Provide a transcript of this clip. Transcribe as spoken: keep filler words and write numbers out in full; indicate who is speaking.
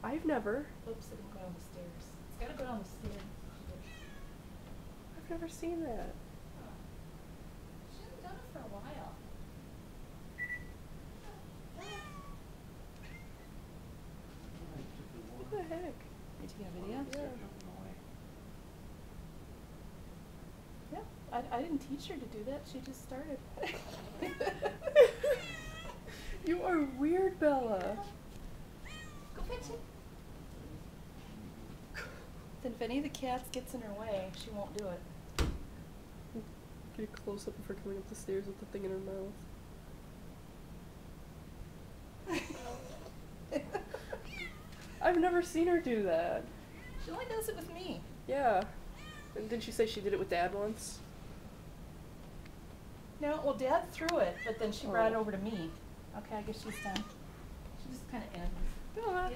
Speaker 1: I've never.
Speaker 2: Oops, it didn't go down the stairs. It's gotta go down the stairs.
Speaker 1: I've never seen that.
Speaker 2: Huh. She hasn't done it for a while.
Speaker 1: What the heck?
Speaker 2: You taking a video?
Speaker 1: Yeah.
Speaker 2: Yeah. I, I didn't teach her to do that. She just started.
Speaker 1: You are weird, Bella.
Speaker 2: Go fetch it. Then if any of the cats gets in her way, she won't do it.
Speaker 1: Get a close up of her coming up the stairs with the thing in her mouth. I've never seen her do that.
Speaker 2: She only does it with me.
Speaker 1: Yeah. And didn't she say she did it with Dad once?
Speaker 2: No, well, Dad threw it, but then she
Speaker 1: Oh.
Speaker 2: brought it over to me. Okay, I guess she's done. She just kind of ends.
Speaker 1: Bella.